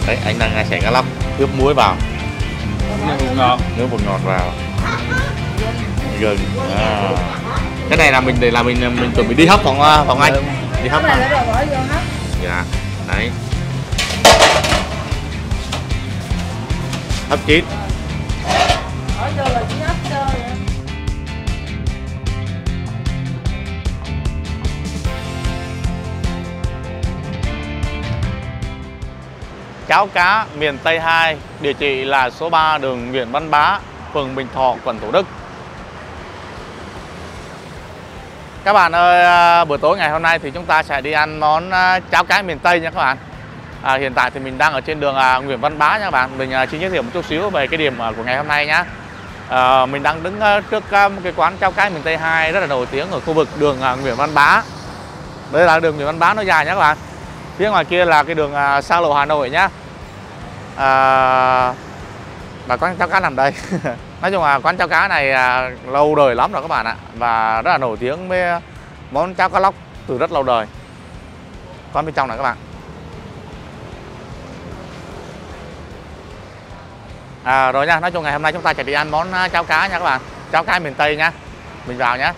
Đấy, anh đang xẻ cá lóc ướp muối vào, nước bột ngọt vào, gừng. Cái này là mình chuẩn bị đi hấp phòng anh, đi hấp này là bỏ vô hấp. Dạ, đấy, hấp chín. Bỏ vô là chỉ hấp thôi. Cháo cá miền Tây 2, địa chỉ là số 3 đường Nguyễn Văn Bá, phường Bình Thọ, quận Thủ Đức. Các bạn ơi, buổi tối ngày hôm nay thì chúng ta sẽ đi ăn món cháo cá miền Tây nha các bạn. Hiện tại thì mình đang ở trên đường Nguyễn Văn Bá nha các bạn. Mình xin giới thiệu một chút xíu về cái điểm của ngày hôm nay nhé. Mình đang đứng trước một cái quán cháo cá miền Tây 2 rất là nổi tiếng ở khu vực đường Nguyễn Văn Bá. Đây là đường Nguyễn Văn Bá nó dài nhé các bạn. Phía ngoài kia là cái đường xa lộ Hà Nội nhá. Và quán cháo cá nằm đây. Nói chung là quán cháo cá này lâu đời lắm rồi các bạn ạ. Và rất là nổi tiếng với món cháo cá lóc từ rất lâu đời. Quán bên trong này các bạn. Rồi nha, nói chung ngày hôm nay chúng ta sẽ đi ăn món cháo cá nha các bạn. Cháo cá miền Tây nha. Mình vào nhé.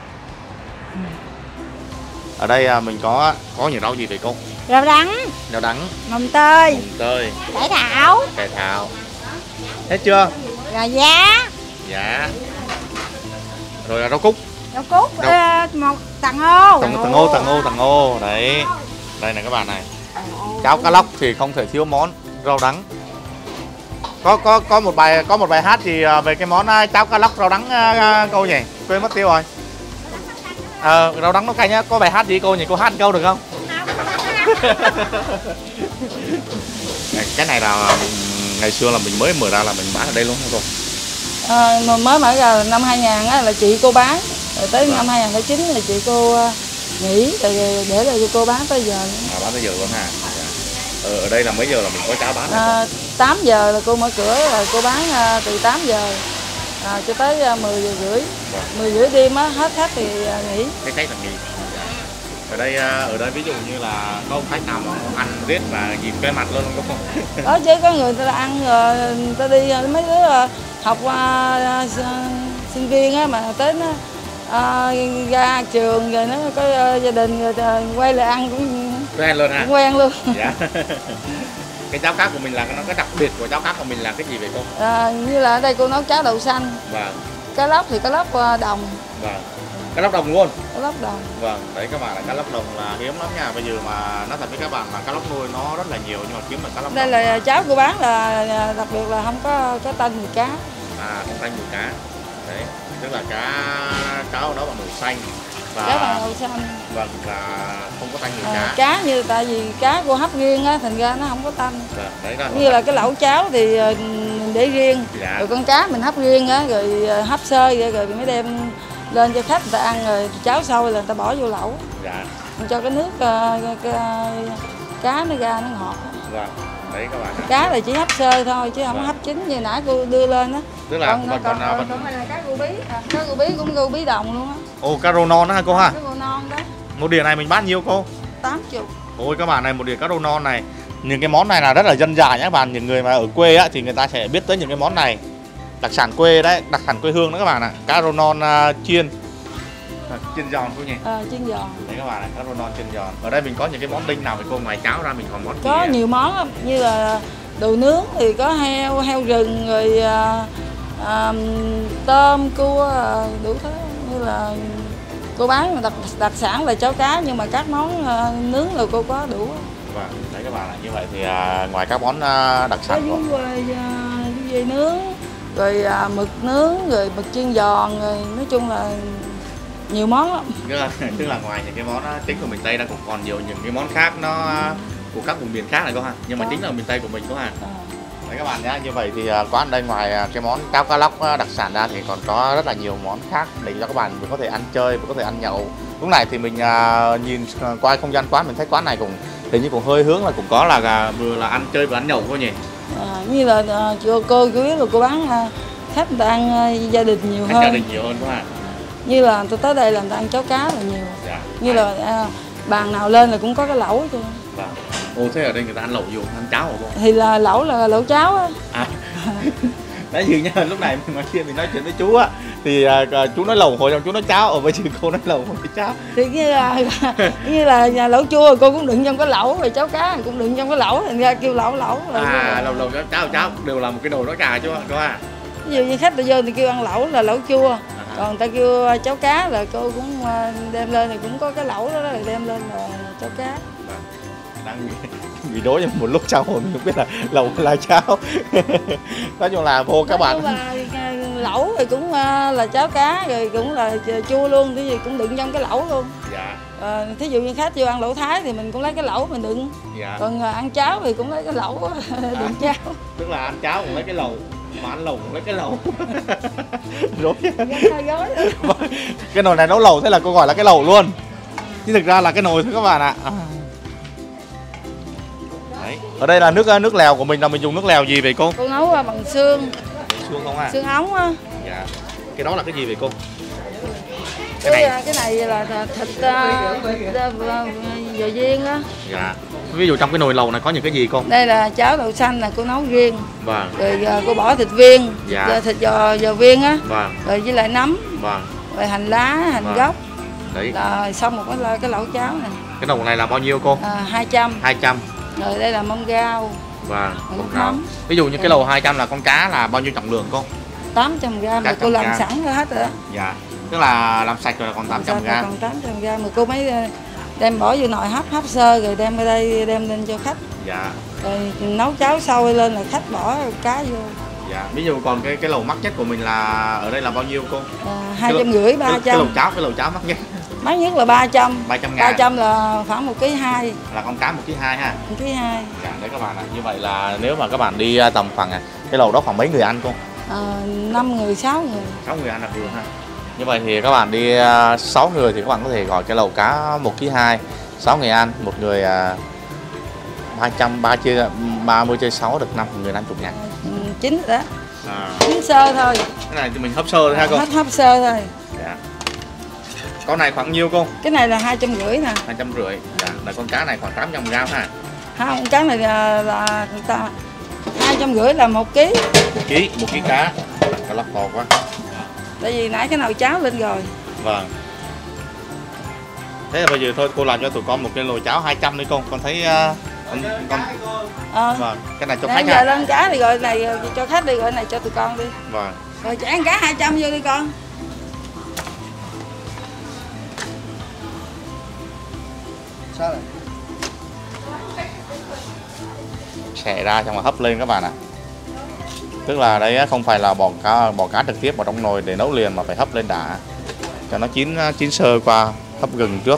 Ở đây mình có nhiều rau gì vậy cô? Rau đắng, Rau đắng, mồng tơi, cải thảo, hết chưa? gà giá, Dạ. Rồi là rau cúc, một tầng ô. tầng ô. Đấy. Đây này các bạn này. Cháo cá lóc thì không thể thiếu món rau đắng. Có một bài hát gì về cái món cháo cá lóc rau đắng cô nhỉ? Quên mất tiêu rồi. Rau đắng nó cay nhá. Có bài hát gì cô nhỉ? Cô hát câu được không? Cái này là ngày xưa là mình mới mở ra là mình bán ở đây luôn không cô? Mới mở ra là năm 2000 á, là chị cô bán. Rồi tới năm 2009 là chị cô nghỉ rồi để lại cho cô bán tới giờ. Bán tới giờ luôn ha. Ở đây là mấy giờ là mình có cháo bán? 8 giờ là cô mở cửa, rồi cô bán từ 8 giờ cho tới 10 giờ rưỡi. 10 rưỡi đêm á, hết khách thì nghỉ. Cái khách là nghỉ. Ở đây ví dụ như là có khách nào mà ăn riết và nhìn cái mặt luôn không? Có chứ, có người ta ăn rồi người ta đi, mấy đứa học sinh viên á, mà tới nó ra trường rồi nó có gia đình rồi quay lại ăn cũng quen luôn ha. Quen luôn. Dạ. Cái cháo cá của mình là nó cái đặc biệt của cháo cá của mình là cái gì vậy cô? Như là ở đây cô nấu cháo đậu xanh. Vâng. Cá lóc thì cá lóc đồng. Vâng. Cá lóc đồng luôn. Cá lóc đồng. Vâng, đấy các bạn, là cá lóc đồng là hiếm lắm nha. Bây giờ mà nói thật với các bạn là cá lóc nuôi nó rất là nhiều, nhưng mà kiếm được cá lóc đây đồng là cháo cô bán là đặc biệt là không có tanh mùi cá. Không tanh mùi cá. Đấy, tức là cháo đó bằng màu xanh và cá bằng màu xanh. Vâng, và không có tanh mùi cá. Cá như tại vì cá cô hấp riêng á, thành ra nó không có tanh. Đấy đó. Như là cái lẩu cháo thì mình để riêng. Dạ. Rồi con cá mình hấp riêng á, rồi hấp sơ rồi mới đem lên cho khách người ta ăn, rồi cháo sôi là người ta bỏ vô lẩu. Dạ. Cho cái nước cá nó ra nó ngọt. Vâng, đấy các bạn. Cá là chỉ hấp sơ thôi chứ không hấp chín như nãy cô đưa lên á. Tức là còn này là cá ruby. Cá ruby cũng ruby đồng luôn á. Ồ, cá rô non đó hả cô ha? Cá rô non đó. Một đĩa này mình bán nhiêu cô? 80. Ôi các bạn này, một đĩa cá rô non này. Những cái món này là rất là dân dã nhé các bạn. Những người mà ở quê á thì người ta sẽ biết tới những cái món này. Đặc sản quê đấy, đặc sản quê hương đó các bạn ạ. Cá rô non chiên giòn cô nhỉ? Chiên giòn. Đấy các bạn này, cá rô non chiên giòn. Ở đây mình có những cái món đinh nào với cô, ngoài cháo ra mình còn món gì? Có nhiều món lắm, như là đồ nướng thì có heo rừng, rồi tôm, cua, đủ thứ. Như là cô bán đặc sản là cháo cá, nhưng mà các món nướng là cô có đủ. Vâng, đấy các bạn ạ. Như vậy thì ngoài các món đặc sản có dây nướng, rồi mực nướng, rồi mực chiên giòn, rồi nói chung là nhiều món lắm. Tức là ngoài những cái món chính của miền Tây đang cũng còn nhiều những cái món khác nó của các vùng miền khác này cô ha, nhưng mà chính là miền Tây của mình cô ha. Đấy các bạn nhé. Như vậy thì quán đây ngoài cái món cháo cá lóc đặc sản ra thì còn có rất là nhiều món khác để cho các bạn vừa có thể ăn chơi, vừa có thể ăn nhậu. Lúc này thì mình nhìn qua không gian quán, mình thấy quán này cũng hình như cũng hơi hướng là cũng có là vừa là ăn chơi vừa ăn nhậu cô nhỉ? Như là cô biết là cô bán khách người ta ăn gia đình nhiều hơn. Gia đình nhiều hơn đúng không ạ? Như là tôi tới đây là người ta ăn cháo cá là nhiều. Dạ. Như là bàn nào lên là cũng có cái lẩu chứ. Vâng. Ồ, thế ở đây người ta ăn lẩu gì, ăn cháo hả cô? Thì là lẩu cháo á. À. Đấy dường nha, lúc này ngoài kia mình nói chuyện với chú á thì chú nói lẩu hồi xong chú nói cháo, ở bây giờ cô nói lẩu với cháo. Thì như là nhà lẩu chua cô cũng đựng trong cái lẩu, rồi cháo cá cũng đựng trong cái lẩu, thành ra kêu lẩu. À, lẩu cháo đều là một cái đồ nói cà chứ cô à. Ví dụ như khách ta vô thì kêu ăn lẩu là lẩu chua, còn ta kêu cháo cá là cô cũng đem lên thì cũng có cái lẩu đó rồi đem lên là cháo cá. Đang bị đối với một lúc sau rồi mình không biết là lẩu hay là cháo. Nói chung là vô các bạn lẩu thì cũng là cháo cá, rồi cũng là chua luôn, cái gì cũng đựng trong cái lẩu luôn. Dạ. Thí dụ như khách vô ăn lẩu Thái thì mình cũng lấy cái lẩu mình đựng. Dạ. Còn ăn cháo thì cũng lấy cái lẩu đựng cháo. Tức là ăn cháo cũng lấy cái lẩu, mà ăn lẩu cũng lấy cái lẩu. Rối. Cái nồi này nấu lẩu thế là cô gọi là cái lẩu luôn, chứ thực ra là cái nồi thôi các bạn ạ. Đấy. Ở đây là nước lèo của mình là mình dùng nước lèo gì vậy cô? Cô nấu bằng xương. Xương không à? Xương ống á. Dạ. Cái đó là cái gì vậy cô? Cái này là thịt dồi viên á. Dạ. Ví dụ trong cái nồi lẩu này có những cái gì cô? Đây là cháo đậu xanh là cô nấu riêng. Vâng. Rồi cô bỏ thịt viên, dạ. Thịt giò viên á. Vâng. Rồi với lại nấm. Vâng. Rồi hành lá, hành vâng. gốc. Đấy. Là xong một cái lẩu cháo này. Cái nồi này là bao nhiêu cô? 200. 200. Rồi đây là mông rau. Vâng. Mông rau. Ví dụ như cái lẩu 200 là con cá là bao nhiêu trọng lượng cô? 800g mà cô làm sẵn rồi hết rồi đó. Dạ. Tức là làm sạch rồi là còn 800g. Còn 800g mà cô mới đem bỏ vô nồi hấp sơ rồi đem ở đây đem lên cho khách. Dạ. Rồi nấu cháo sôi lên là khách bỏ cá vô. Dạ. Ví dụ còn cái lẩu mắc nhất của mình là ở đây là bao nhiêu cô? 250, 300. Cái lẩu cháo mắc nhất. Mắc nhất là 300. 300.000. 300 là khoảng 1,2 kg. Là con cá 1,2 kg ha. 1,2 kg. Dạ, đấy các bạn ạ. Như vậy là nếu mà các bạn đi tầm khoảng cái lẩu đó khoảng mấy người ăn cô? 5 người, 6 người. 6 người ăn là vừa ha. Như vậy thì các bạn đi 6 người thì các bạn có thể gọi cái lẩu cá 1,2 kg, 6 người ăn, một người 30 chia 6 được 5 người 50.000. Chín rồi đó. À. Chín sơ thôi. Cái này thì mình hấp sơ thôi ha cô. Hấp sơ thôi. Dạ. Con này khoảng nhiêu cô? Cái này là 250 nè. 250. Dạ, là con cá này khoảng 800g ha. Không, con cá này là 250 là 1 kg. 1 kg cá. Cá lóc to quá. Tại vì nãy cái nồi cháo lên rồi. Vâng. Thế là bây giờ thôi cô làm cho tụi con một cái nồi cháo 200 đi con thấy vâng, cái này cho khách giờ lên cá thì gọi này cho khách đi, gọi này cho tụi con đi. Vâng. Rồi chả ăn cá 200 vô đi con. Sao này? Xẻ ra xong rồi hấp lên các bạn ạ. Tức là đây không phải là bỏ cá trực tiếp vào trong nồi để nấu liền mà phải hấp lên đã cho nó chín sơ qua hấp gừng trước.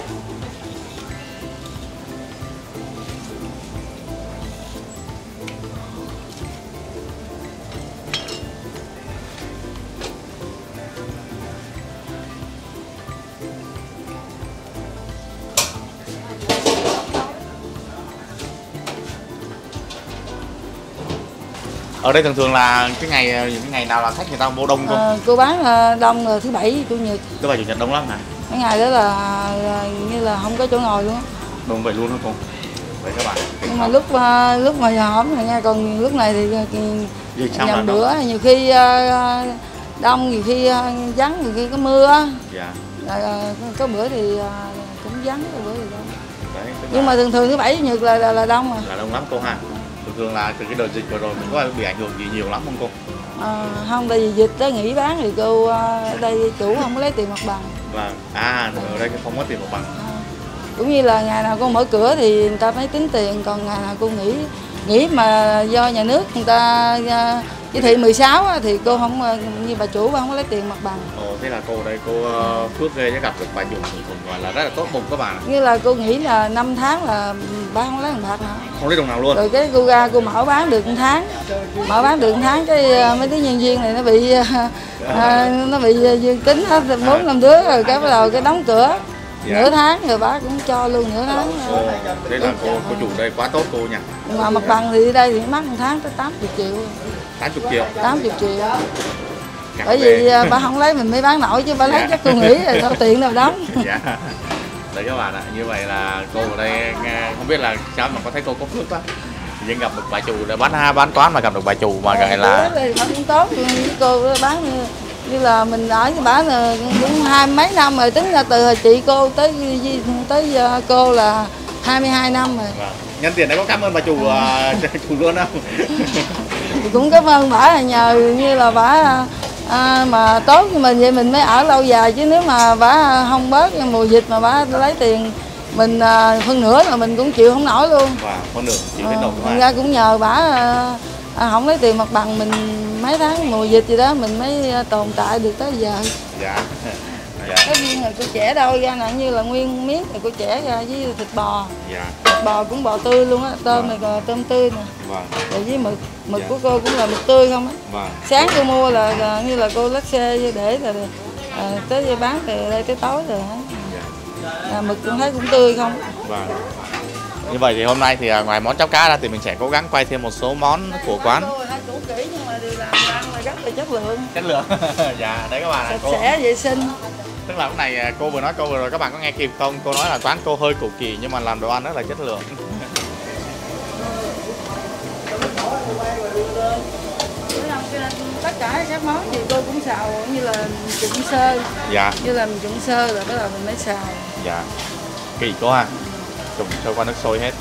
Ở đây thường là những cái ngày nào là khách người ta vô đông không? Cô bán đông là thứ Bảy, Chủ nhật. Thứ Bảy, Chủ nhật đông lắm hả? Cái ngày đó là như là không có chỗ ngồi luôn á. Đông vậy luôn hả cô? Vậy các bạn. Nhưng mà lúc mà giờ hổm này nha, còn lúc này thì nhầm bữa, nhiều khi đông, nhiều khi vắng, nhiều khi có mưa. Dạ. Có bữa thì cũng vắng, có bữa thì đông. Đấy, nhưng mà thường thứ Bảy, Chủ nhật là đông mà. Là đông lắm cô ha. Thường là từ cái đợt dịch vừa rồi mình có bị ảnh hưởng gì nhiều lắm không cô? Không, tại vì dịch tới nghỉ bán thì cô ở đây chủ không có lấy tiền mặt bằng. Vâng. Ở đây không có tiền mặt bằng. Cũng như là ngày nào cô mở cửa thì người ta mới tính tiền, còn ngày nào cô nghỉ mà do nhà nước người ta chỉ thị 16 thì cô không, như bà chủ bà không có lấy tiền mặt bằng. Ồ, thế là cô ở đây cô phước ghê chứ, gặp được bà chủ thì cũng gọi là rất là tốt bụng các bạn. Như là cô nghĩ là 5 tháng là bà không lấy đồng bạc nào. Không lấy đồng nào luôn. Rồi cái cô ra cô mở bán được 1 tháng. Mở bán được 1 tháng cái mấy đứa nhân viên này nó bị dương tính hết 4-5 đứa, rồi cái bắt đầu cái đóng cửa. Dạ. Nửa tháng rồi bà cũng cho luôn nửa tháng. Thế là cô chủ đây quá tốt cô nha. Mà mặt bằng thì đây thì mắc 1 tháng tới 80 triệu. 80 triệu? 80 triệu. Bởi vì bà không lấy mình mới bán nổi chứ bà lấy chắc cô nghĩ là sao tiền đâu đóng. Dạ. Đấy các bạn ạ, như vậy là cô ở đây không biết là sao mà có thấy cô có phước quá. Nhưng gặp được bà chủ để bán quán mà gặp được bà chủ mà gọi là cũng tốt với cô bán như là mình ở với bà là cũng 20 mấy năm rồi, tính ra từ hồi chị cô tới cô là 22 năm rồi. Vâng. Nhân tiện đấy có cảm ơn bà chủ chủ luôn không? Cũng cảm ơn bả là nhờ như là bả mà tốt với mình vậy mình mới ở lâu dài, chứ nếu mà bả không bớt mùa dịch mà bả lấy tiền mình phân nửa là mình cũng chịu không nổi luôn. Wow, phân nửa chịu hết nổi. Thành ra cũng nhờ bả không lấy tiền mặt bằng mình mấy tháng mùa dịch gì đó mình mới tồn tại được tới giờ. Dạ. Dạ. Cái viên này cô trẻ đâu ra nè, như là nguyên miếng này cô trẻ ra với thịt bò. Dạ. Thịt bò cũng bò tươi luôn á, tôm này còn tôm tươi nè. Vâng. Rồi với mực Dạ. của cô cũng là mực tươi không á. Vâng. Sáng cô mua là như là cô lắc xe để là tới bán từ đây tới tối rồi hả. Dạ. Mực cũng thấy cũng tươi không. Vâng. Như vậy thì hôm nay thì ngoài món cháo cá ra thì mình sẽ cố gắng quay thêm một số món của quán. Cũ kỹ nhưng mà đều làm ăn là rất là chất lượng. Chất lượng. Dạ, đấy các bạn. Sạch sẽ vệ sinh. Tức là lúc này cô vừa nói câu vừa rồi các bạn có nghe kịp không? Cô nói là quán cô hơi cũ kỹ nhưng mà làm đồ ăn rất là chất lượng. Tất cả các món thì tôi cũng xào như là trụng sơ. Dạ. Như là mình trụng sơ rồi bắt đầu mình mới xào. Dạ. Kỹ quá ha. Trụng sơ qua nước sôi hết.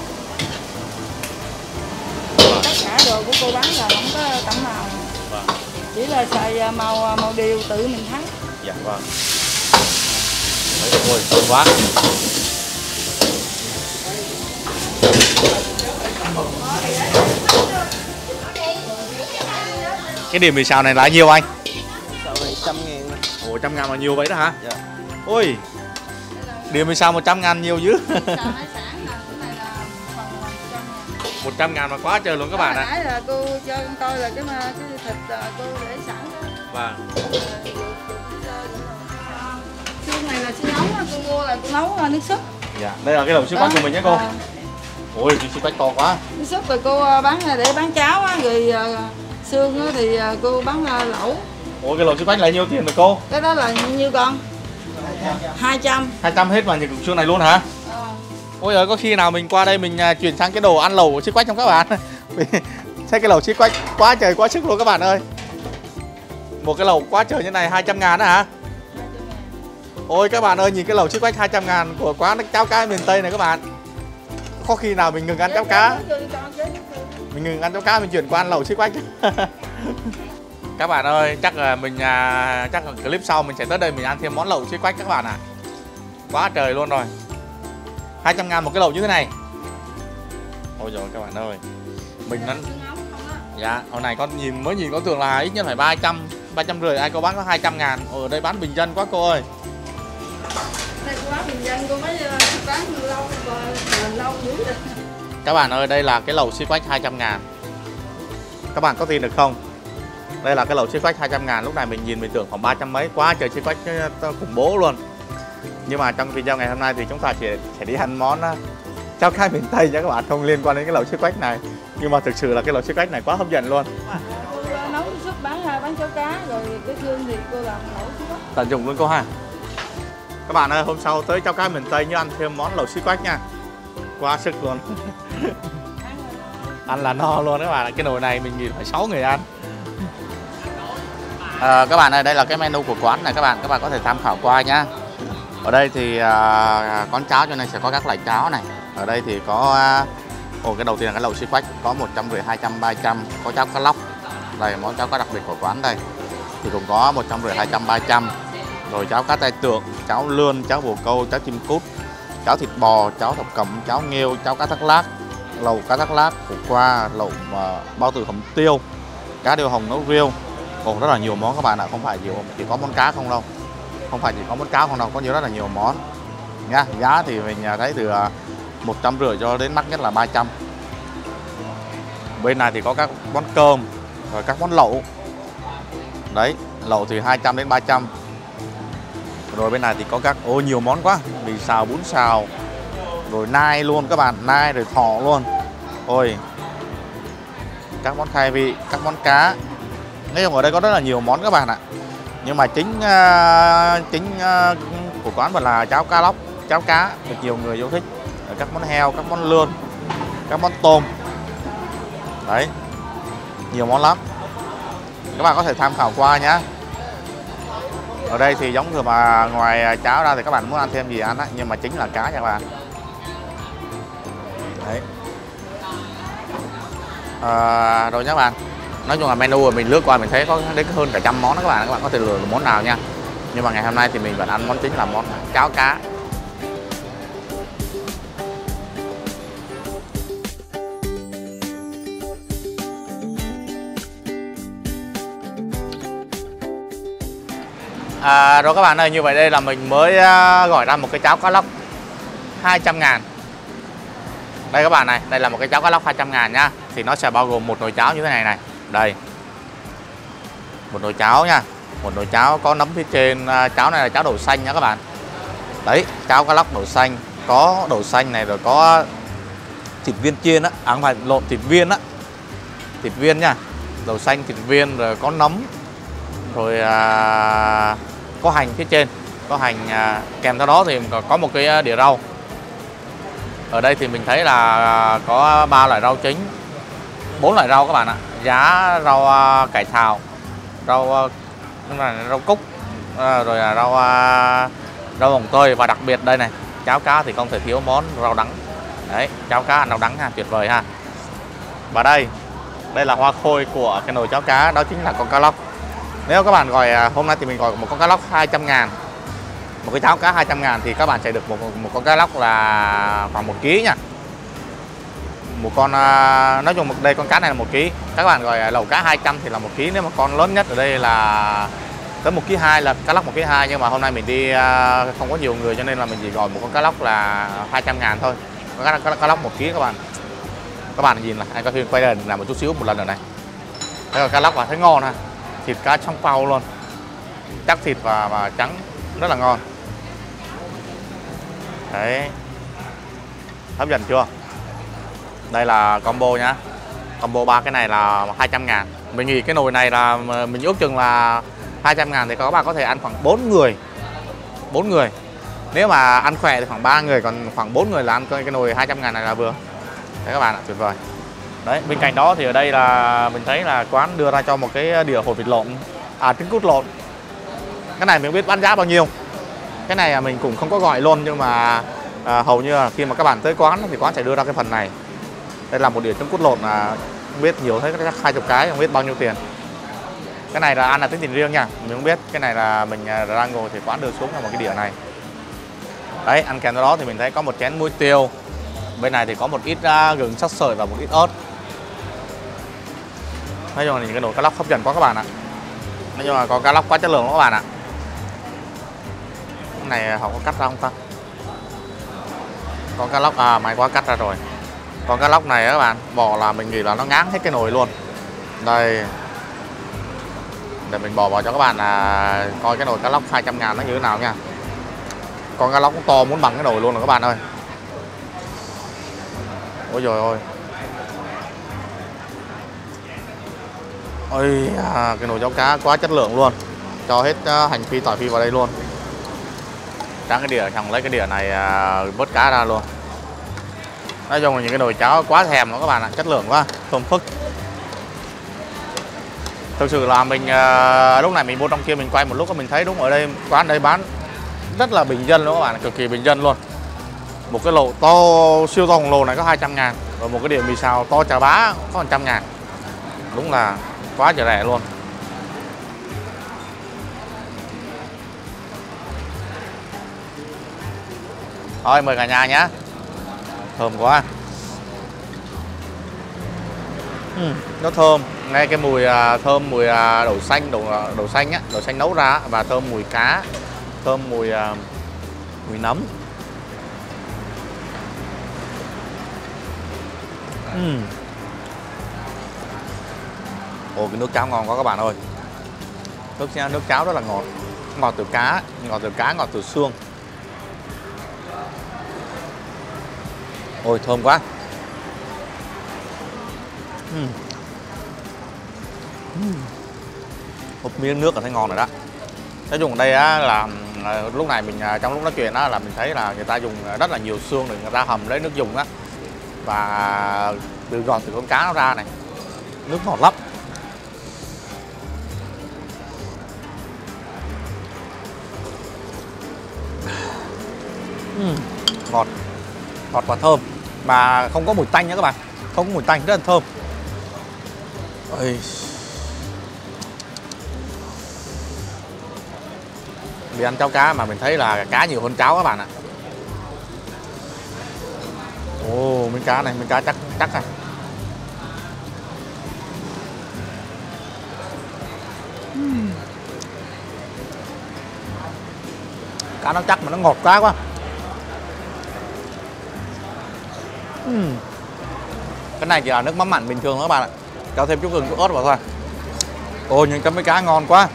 Tất cả đồ của cô bán là không có tẩm màu. Vâng. Chỉ là xài màu điều tự mình thấy. Dạ vâng. Đấy, ôi, thơm quá. Cái điểm mì xào này là nhiêu anh? Xào này 100.000. Ồ, 100.000 là nhiều vậy đó hả? Dạ. Ôi, điểm mì xào 100.000 nhiều dữ. 100.000 mà quá trời luôn các bạn ạ. Nãy là cô cho con coi là cái thịt cô để sẵn đó. Vâng. Xương này là xương nấu á, cô mua là cô nấu nước súp. Dạ, đây là cái lẩu siêu quách của mình nhé cô. Ôi, siêu quách to quá. Nước súp rồi cô bán để bán cháo á, rồi xương thì cô bán lẩu. Ôi, cái lẩu siêu quách là nhiêu tiền rồi cô? Cái đó là nhiêu con? 200. 200 hết vào những cục xương này luôn hả? Ôi ơi, có khi nào mình qua đây mình chuyển sang cái đồ ăn lẩu siêu quách không các bạn? Thấy cái lẩu siêu quách quá trời quá sức luôn các bạn ơi. Một cái lẩu quá trời như này 200.000 đó hả? Ôi các bạn ơi, nhìn cái lẩu siêu quách 200.000 của quán cháo cá miền Tây này các bạn. Có khi nào mình ngừng ăn cháo cá? Mình ngừng ăn cháo cá mình chuyển qua ăn lẩu siêu quách. Các bạn ơi, chắc là mình chắc là clip sau mình sẽ tới đây mình ăn thêm món lẩu siêu quách các bạn ạ. Quá trời luôn rồi. 200.000 một cái lẩu như thế này. Ôi rồi các bạn ơi. Mình ăn. Dạ, hồi này con mới nhìn con tưởng là ít nhất phải 300, 350, ai có bán có 200.000. Ở đây bán bình dân quá cô ơi. Đây cô bán bình dân, cô mới bán lâu dữ rồi. Các bạn ơi, đây là cái lẩu siêu quách 200.000. Các bạn có tin được không? Đây là cái lẩu siêu quách 200.000. Lúc này mình nhìn mình tưởng khoảng 300 mấy. Quá trời siêu quách khủng bố luôn. Nhưng mà trong video ngày hôm nay thì chúng ta sẽ đi ăn món cháo cá miền Tây nha các bạn, không liên quan đến cái lẩu siêu quách này. Nhưng mà thực sự là cái lẩu siêu quách này quá hấp dẫn luôn. Cô nấu súp bán cháo cá rồi cái xương thì cô làm lẩu siêu quách. Tận dụng luôn cô ha. Các bạn ơi, hôm sau tới cháo cá miền Tây nhớ ăn thêm món lẩu siêu quách nha. Quá sức luôn. Ăn là no luôn các bạn. Cái nồi này mình nghĩ phải 6 người ăn. Các bạn ơi, đây là cái menu của quán này các bạn có thể tham khảo qua nhá. Ở đây thì quán cháo cho nên sẽ có các loại cháo này. Ở đây thì có cái đầu tiên là cái lẩu siêu quách, có 150, 200, 300, có cháo cá lóc. Đây món cháo cá đặc biệt của quán đây. Thì cũng có 150, 200, 300. Rồi cháo cá tai tượng, cháo lươn, cháo bồ câu, cháo chim cút, cháo thịt bò, cháo thập cẩm, cháo nghêu, cháo cá thác lác, lẩu cá thác lác, khổ qua, lẩu bao tử hầm tiêu, cá điêu hồng nấu riêu. Còn rất là nhiều món các bạn ạ, không phải chỉ có món cá không đâu. Không phải chỉ có món cá không đâu, có nhiều rất là nhiều món. Nha, giá thì mình thấy từ 150 cho đến mắc nhất là 300. Bên này thì có các món cơm, rồi các món lẩu. Đấy, lẩu thì 200 đến 300. Rồi bên này thì có các nhiều món quá, mì xào, bún xào, rồi nai luôn các bạn, nai rồi thỏ luôn. Ôi, các món khai vị, các món cá. Nói chung ở đây có rất là nhiều món các bạn ạ. Nhưng mà chính của quán vẫn là cháo cá lóc. cháo cá được nhiều người yêu thích. Các món heo, các món lươn, các món tôm. Đấy, nhiều món lắm. Các bạn có thể tham khảo qua nhé. Ở đây thì giống như mà ngoài cháo ra thì các bạn muốn ăn thêm gì ăn á, nhưng mà chính là cá nha các bạn. Đấy. Rồi nhé các bạn. Nói chung là menu mình lướt qua mình thấy có đến hơn cả trăm món đó các bạn. Các bạn có thể lựa món nào nha. Nhưng mà ngày hôm nay thì mình vẫn ăn món chính là món cháo cá. Rồi các bạn ơi, như vậy đây là mình mới gọi ra một cái cháo cá lóc 200.000. Đây các bạn này, đây là một cái cháo cá lóc 200.000 nhá. Thì nó sẽ bao gồm một nồi cháo như thế này này. Đây. Một nồi cháo nha. Một nồi cháo có nấm phía trên. Cháo này là cháo đậu xanh nha các bạn. Đấy, cháo cá lóc đậu xanh. Có đậu xanh này rồi có thịt viên chiên á, không phải lộn, thịt viên á. Thịt viên nha. Đậu xanh, thịt viên rồi có nấm. Rồi có hành phía trên, có hành kèm theo đó thì có một cái đĩa rau. Ở đây thì mình thấy là có 3 loại rau chính, 4 loại rau các bạn ạ. Giá, rau cải thảo, rau cúc, rồi là rau hồng tươi, và đặc biệt đây này, cháo cá thì không thể thiếu món rau đắng. Đấy, cháo cá ăn rau đắng ha, tuyệt vời ha. Và đây là hoa khôi của cái nồi cháo cá, đó chính là con cá lóc. Nếu các bạn gọi hôm nay thì mình gọi một con cá lóc 200.000, một cái cháo cá 200.000 thì các bạn sẽ được một con cá lóc là khoảng 1 kg nha. Một con nói chung đây con cá này là 1 kg. Các bạn gọi lẩu cá 200 thì là 1 kg. Nếu mà con lớn nhất ở đây là tới 1,2 kg là cá lóc 1,2 kg, nhưng mà hôm nay mình đi không có nhiều người cho nên là mình chỉ gọi một con cá lóc là 200.000 thôi. Cá lóc 1 kg các bạn. Các bạn nhìn là anh có phim quay lên làm một chút xíu một lần rồi này. Đây là cá lóc và thấy ngon ha. Thịt cá trong pau luôn, chắc thịt và trắng, rất là ngon. Đấy, hấp dẫn chưa? Đây là combo nhá. Combo 3 cái này là 200.000. Mình nghĩ cái nồi này là mình ước chừng là 200.000 thì các bạn có thể ăn khoảng 4 người. 4 người. Nếu mà ăn khỏe thì khoảng 3 người, còn khoảng 4 người là ăn cái nồi 200.000 này là vừa. Đấy các bạn ạ, tuyệt vời. Đấy, bên cạnh đó thì ở đây là mình thấy là quán đưa ra cho một cái đĩa hột vịt lộn, trứng cút lộn. Cái này mình biết bán giá bao nhiêu. Cái này mình cũng không có gọi luôn, nhưng mà hầu như là khi mà các bạn tới quán thì quán sẽ đưa ra cái phần này. Đây là một đĩa trứng cút lộn, không biết nhiều thấy chắc 20 cái, không biết bao nhiêu tiền. Cái này là ăn là tính tiền riêng nha, mình không biết. Cái này là mình đang ngồi thì quán đưa xuống là một cái đĩa này. Đấy, ăn kèm theo đó thì mình thấy có một chén muối tiêu. Bên này thì có một ít gừng sắc sợi và một ít ớt. Nói chung là những cái nồi cá lóc hấp dẫn quá các bạn ạ. Nói chung là có cá lóc quá chất lượng các bạn ạ. Cái này họ có cắt ra không ta? Con cá lóc, may quá cắt ra rồi. Con cá lóc này các bạn, bỏ là mình nghĩ là nó ngán hết cái nồi luôn. Đây, để mình bỏ vào cho các bạn coi cái nồi cá lóc 200.000 nó như thế nào nha. Con cá lóc cũng to muốn bằng cái nồi luôn rồi các bạn ơi. Ôi trời ơi. Ôi, cái nồi cháo cá quá chất lượng luôn. Cho hết hành phi tỏi phi vào đây luôn. Tráng cái đĩa, xong lấy cái đĩa này vớt cá ra luôn. Nói chung là những cái nồi cháo quá thèm đó các bạn ạ, chất lượng quá, thơm phức. Thực sự là mình lúc này mình vô trong kia mình quay một lúc mình thấy đúng ở đây quán đây bán rất là bình dân luôn các bạn, cực kỳ bình dân luôn. Một cái lẩu to, siêu to khổng lồ này có 200.000, rồi một cái đĩa mì xào to chà bá có 100.000. Đúng là quá trời rẻ luôn. Thôi mời cả nhà nhé. Thơm quá. Nó thơm, nghe cái mùi thơm mùi đậu xanh, đậu xanh á, đậu xanh nấu ra, và thơm mùi cá, thơm mùi nấm. Ồ, cái nước cháo ngon quá các bạn ơi. Nước cháo rất là ngọt. Ngọt từ cá, ngọt từ xương. Ôi thơm quá. Một miếng nước là thấy ngon rồi đó. Nói chung ở đây á, là lúc này mình trong lúc nói chuyện đó là mình thấy là người ta dùng rất là nhiều xương để người ta hầm lấy nước dùng á, và từ gọt từ con cá nó ra này, nước ngọt lắm. Ngọt, ngọt và thơm, mà không có mùi tanh nữa các bạn, không có mùi tanh, rất là thơm. Ôi. Vì ăn cháo cá mà mình thấy là cá nhiều hơn cháo các bạn ạ. Ồ, miếng cá này, miếng cá chắc này. Cá nó chắc mà nó ngọt quá. Cái này chỉ là nước mắm mặn bình thường thôi các bạn ạ, cho thêm chút gừng, chút ớt vào thôi. Ôi, nhưng cái mấy cá ngon quá.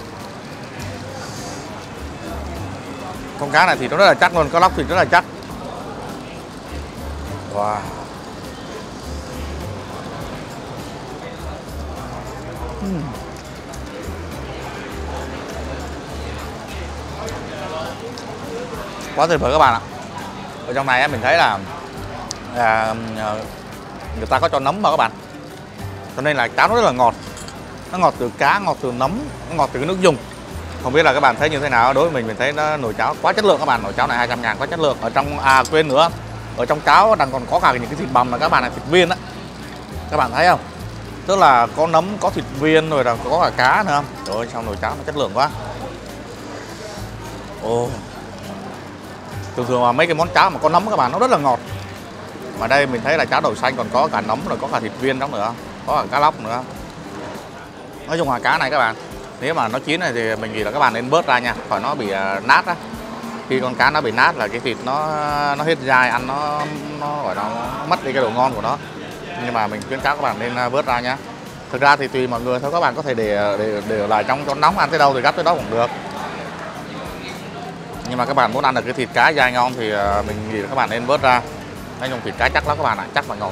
Con cá này thì nó rất là chắc luôn, cá lóc thì rất là chắc. Wow. Quá tuyệt vời các bạn ạ. Ở trong này mình thấy là người ta có cho nấm vào các bạn, cho nên là cháo nó rất là ngọt. Nó ngọt từ cá, ngọt từ nấm, nó ngọt từ cái nước dùng. Không biết là các bạn thấy như thế nào. Đối với mình thấy nó nồi cháo quá chất lượng các bạn. Nồi cháo này 200.000 quá chất lượng. Ở trong quên nữa, ở trong cháo đang còn có cả những cái thịt bằm là các bạn, là thịt viên á, các bạn thấy không? Tức là có nấm, có thịt viên, rồi là có cả cá nữa. Trời ơi, trong nồi cháo nó chất lượng quá. Ồ. Thường mà mấy cái món cháo mà có nấm các bạn nó rất là ngọt. Mà đây mình thấy là cháo đậu xanh còn có cả nấm, rồi có cả thịt viên trong nữa, có cả cá lóc nữa. Nói chung là cá này các bạn, nếu mà nó chín này thì mình nghĩ là các bạn nên bớt ra nha, khỏi nó bị nát á. Khi con cá nó bị nát là cái thịt nó hết dai, ăn nó gọi nó mất đi cái độ ngon của nó. Nhưng mà mình khuyến cáo các bạn nên bớt ra nhá. Thực ra thì tùy mọi người thôi, các bạn có thể để lại trong chỗ nóng, ăn tới đâu thì gắp tới đó cũng được. Nhưng mà các bạn muốn ăn được cái thịt cá dai ngon thì mình nghĩ là các bạn nên bớt ra. Nói chung thịt cá chắc lắm các bạn ạ, chắc và ngọt.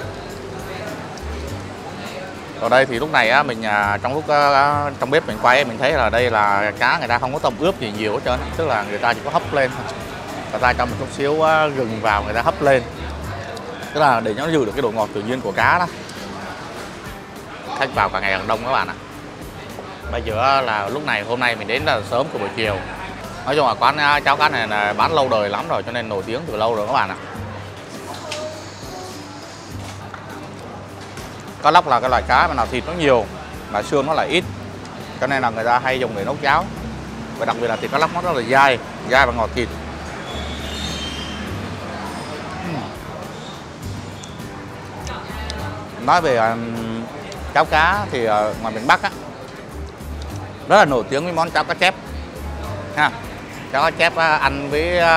Ở đây thì lúc này á, mình trong lúc trong bếp mình quay mình thấy là đây là cá người ta không có tôm ướp gì nhiều hết trơn, tức là người ta chỉ có hấp lên thôi. Người ta cho một chút xíu gừng vào, người ta hấp lên, tức là để nó giữ được cái độ ngọt tự nhiên của cá đó. Khách vào càng ngày càng đông các bạn ạ. Bây giờ là lúc này hôm nay mình đến là sớm của buổi chiều. Nói chung là quán cháo cá này là bán lâu đời lắm rồi, cho nên nổi tiếng từ lâu rồi các bạn ạ. Cá lóc là cái loại cá mà nào thịt nó nhiều mà xương nó lại ít, cho nên là người ta hay dùng để nấu cháo. Và đặc biệt là thịt cá lóc nó rất là dai và ngọt thịt. Nói về cháo cá thì ngoài miền Bắc á, rất là nổi tiếng với món cháo cá chép ha. Cháo cá chép ăn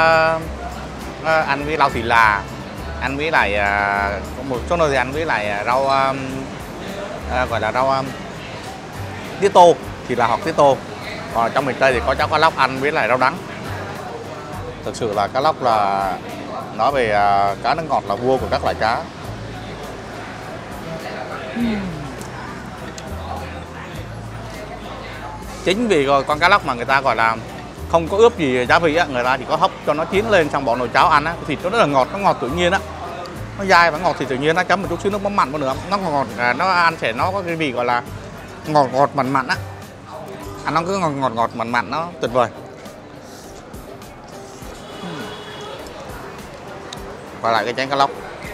với rau thịt là, ăn với lại một số nơi thì ăn với lại rau gọi là rau tía tô, thịt là hoặc tía tô. Còn ở trong miền Tây thì có cháo cá lóc ăn với lại rau đắng. Thực sự là cá lóc là nói về cá nước ngọt là vua của các loại cá. Chính vì con cá lóc mà người ta gọi là không có ướp gì gia vị á, người ta chỉ có hấp cho nó chín lên xong bỏ nồi cháo ăn á, thịt nó rất là ngọt, nó ngọt tự nhiên á, nó dai và ngọt thì tự nhiên, nó chấm một chút xíu nước mắm mặn vào nữa, nó ngọt, nó ăn sẽ nó có cái vị gọi là ngọt mặn mặn á, ăn nó cứ ngọt mặn mặn, nó tuyệt vời. Và lại cái chén cá lóc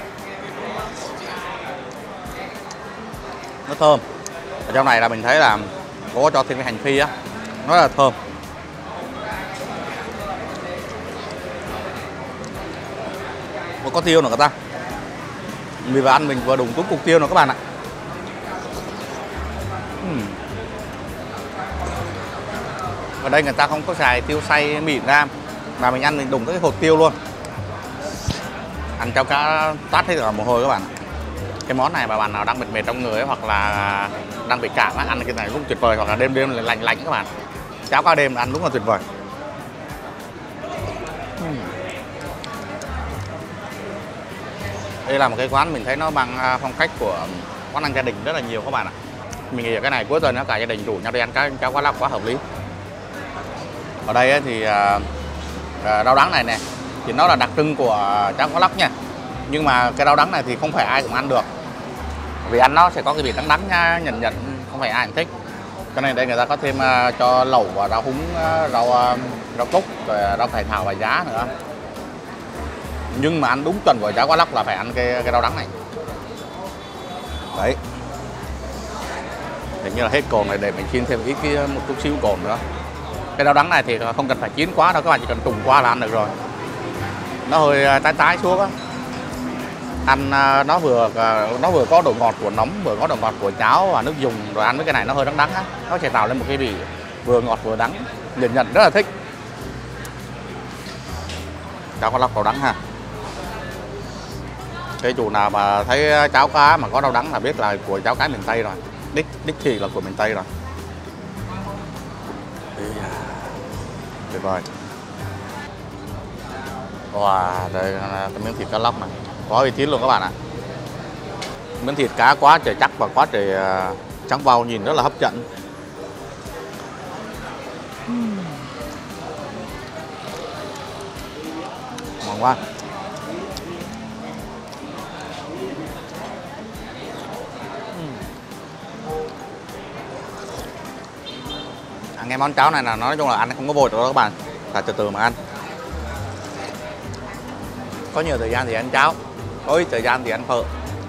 nó thơm. Ở trong này là mình thấy là có cho thêm cái hành phi á, nó rất là thơm. Có tiêu nữa các ta, mình vừa ăn mình vừa đụng chút cục tiêu nữa các bạn ạ. Ở đây người ta không có xài tiêu xay mịn ra, mà mình ăn mình đụng cái hột tiêu luôn. Ăn cháo cá tát hết cả mồ hôi các bạn. Cái món này mà bạn nào đang mệt trong người ấy, hoặc là đang bị cảm á, ăn cái này cũng tuyệt vời, hoặc là đêm lạnh các bạn. Cháo cá đêm ăn đúng là tuyệt vời. Đây là một cái quán mình thấy nó bằng phong cách của quán ăn gia đình rất là nhiều các bạn ạ. Mình nghĩ cái này cuối tuần cả gia đình rủ nhau đi ăn cháo cá lóc quá hợp lý. Ở đây ấy thì rau đắng này nè thì nó là đặc trưng của cháo cá lóc nha. Nhưng mà cái rau đắng này thì không phải ai cũng ăn được, vì ăn nó sẽ có cái vị đắng đắng nhận nhận, không phải ai cũng thích. Cho nên đây người ta có thêm cho lẩu và rau húng, rau cúc, rồi rau cải thảo và giá nữa. Nhưng mà ăn đúng chuẩn của cháo cá lóc là phải ăn cái rau đắng này. Đấy. Hình như là hết cồn này, để mình chiên thêm ít một chút xíu cồn nữa. Cái rau đắng này thì không cần phải chín quá đâu, các bạn chỉ cần trùng qua là ăn được rồi. Nó hơi tái tái xuống á. Ăn nó vừa có độ ngọt của nấm, vừa có độ ngọt của cháo và nước dùng, rồi ăn với cái này nó hơi đắng đắng á, nó sẽ tạo lên một cái vị vừa ngọt vừa đắng, nhận rất là thích. Cháo cá lóc rau đắng ha. Cái chủ nào mà thấy cháo cá mà có rau đắng là biết là của cháo cá miền Tây rồi, đích thì là của miền Tây rồi. Tuyệt vời. Wow, đây là cái miếng thịt cá lóc này, có uy tín luôn các bạn ạ. Miếng thịt cá quá trời chắc và quá trời trắng vào, nhìn rất là hấp dẫn. Ngon quá. Ăn cái món cháo này là nói chung là ăn không có vội đâu các bạn, phải từ từ mà ăn. Có nhiều thời gian thì ăn cháo, có ít thời gian thì ăn phở.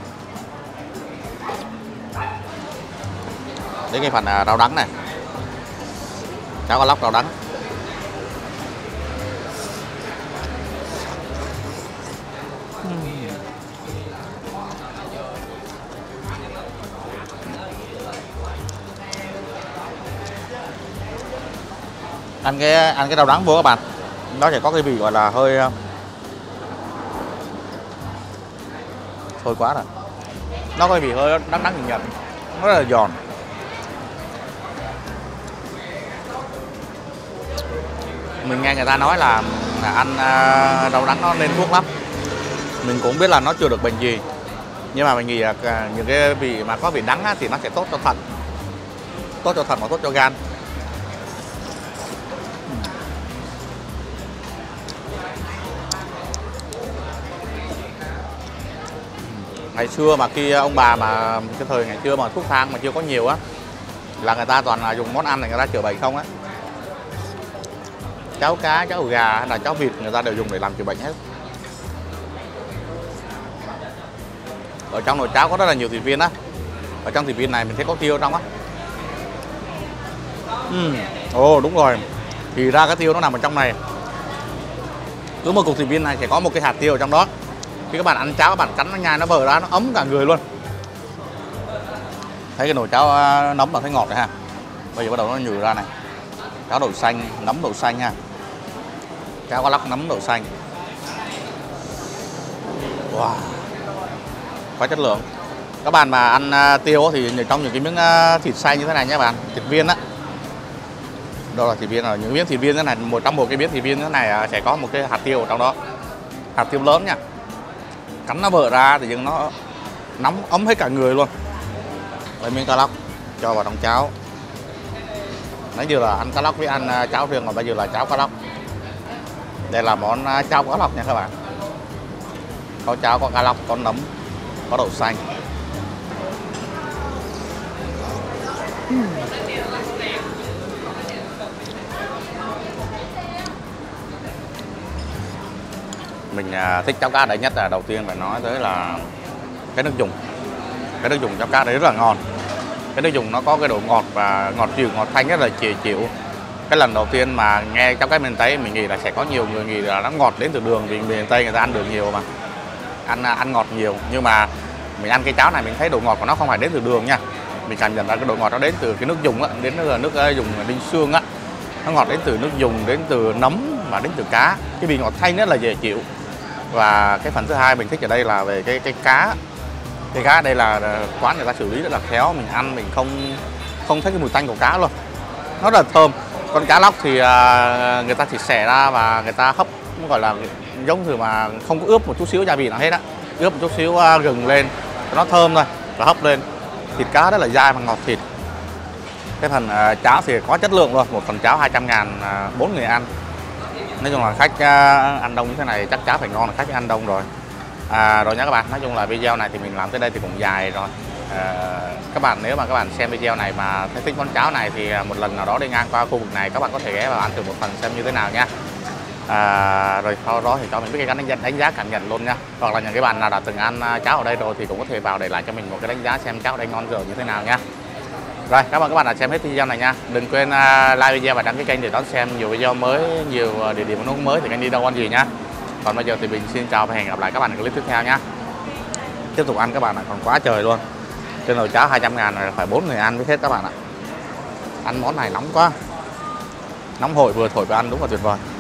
Đến cái phần rau đắng này, cháo cá lóc rau đắng. Ăn cái rau đắng vô các bạn, nó sẽ có cái vị gọi là hơi thôi quá rồi, nó có cái vị hơi đắng đắng nhợt, nó rất là giòn. Mình nghe người ta nói là ăn rau đắng nó nên thuốc lắm, mình cũng biết là nó chưa được bệnh gì, nhưng mà mình nghĩ là những cái vị mà có vị đắng thì nó sẽ tốt cho thận, tốt cho thận và tốt cho gan. Ngày xưa mà khi ông bà mà cái thời ngày xưa mà thuốc thang mà chưa có nhiều á, là người ta toàn là dùng món ăn này người ta chữa bệnh không á. Cháo cá, cháo gà hay là cháo vịt người ta đều dùng để làm chữa bệnh hết. Ở trong nồi cháo có rất là nhiều thịt viên á. Ở trong thịt viên này mình thấy có tiêu trong á. Ồ đúng rồi, thì ra cái tiêu nó nằm ở trong này. Cứ một cục thịt viên này sẽ có một cái hạt tiêu ở trong đó. Khi các bạn ăn cháo, các bạn cắn nó nhai, nó vỡ ra, nó ấm cả người luôn. Thấy cái nồi cháo nấm là thấy ngọt rồi ha. Bây giờ bắt đầu nó nhừ ra này. Cháo đậu xanh, nấm đậu xanh ha. Cháo cá lóc nấm đậu xanh. Wow, quá chất lượng. Các bạn mà ăn tiêu thì trong những cái miếng thịt xay như thế này nhé bạn, thịt viên á. Đó là thịt viên rồi, những miếng thịt viên thế này, trong một cái miếng thịt viên thế này sẽ có một cái hạt tiêu ở trong đó. Hạt tiêu lớn nha. Cắn nó vỡ ra thì nó nóng ấm hết cả người luôn. Lấy miếng cá lóc cho vào trong cháo. Nãy giờ là ăn cá lóc với ăn cháo riêng, còn bây giờ là cháo cá lóc. Đây là món cháo cá lóc nha các bạn. Có cháo, có cá lóc, có nấm, có đậu xanh. Mình thích cháo cá đấy nhất là đầu tiên phải nói tới là cái nước dùng. Cái nước dùng cháo cá đấy rất là ngon. Cái nước dùng nó có cái độ ngọt và ngọt dịu, ngọt thanh rất là chịu. Cái lần đầu tiên mà nghe cháo cá miền Tây mình nghĩ là sẽ có nhiều người nghĩ là nó ngọt đến từ đường, vì miền Tây người ta ăn đường nhiều mà. Ăn ngọt nhiều, nhưng mà mình ăn cái cháo này mình thấy độ ngọt của nó không phải đến từ đường nha. Mình cảm nhận ra cái độ ngọt nó đến từ cái nước dùng á, đến nước dùng đinh xương á. Nó ngọt đến từ nước dùng, đến từ nấm và đến từ cá. Cái vị ngọt thanh rất là dễ chịu. Và cái phần thứ hai mình thích ở đây là về cái cá. Cái cá ở đây là quán người ta xử lý rất là khéo, mình ăn mình không thấy cái mùi tanh của cá luôn, nó rất là thơm. Con cá lóc thì người ta chỉ xẻ ra và người ta hấp, gọi là giống như mà không có ướp một chút xíu gia vị nào hết á, ướp một chút xíu gừng lên cho nó thơm thôi và hấp lên. Thịt cá rất là dai và ngọt thịt. Cái phần cháo thì có chất lượng luôn, một phần cháo 200.000, 4 người ăn. Nói chung là khách ăn đông như thế này chắc cháo phải ngon, là khách ăn đông rồi. Rồi nha các bạn, nói chung là video này thì mình làm tới đây thì cũng dài rồi. Các bạn nếu mà các bạn xem video này mà thấy thích món cháo này thì một lần nào đó đi ngang qua khu vực này các bạn có thể ghé vào ăn thử một phần xem như thế nào nha. Rồi sau đó thì cho mình biết cái đánh giá cảm nhận luôn nha. Hoặc là những cái bạn nào đã từng ăn cháo ở đây rồi thì cũng có thể vào để lại cho mình một cái đánh giá xem cháo ở đây ngon rồi như thế nào nha. Rồi cảm ơn các bạn đã xem hết video này nha. Đừng quên like video và đăng ký kênh để đón xem nhiều video mới, nhiều địa điểm nấu mới thì kênh đi đâu ăn gì nhá. Còn bây giờ thì mình xin chào và hẹn gặp lại các bạn ở clip tiếp theo nhá. Tiếp tục ăn các bạn ạ, còn quá trời luôn. Trên nồi cháo 200.000 này phải 4 người ăn mới hết các bạn ạ. Ăn món này nóng quá. Nóng hổi vừa thổi vừa ăn đúng là tuyệt vời.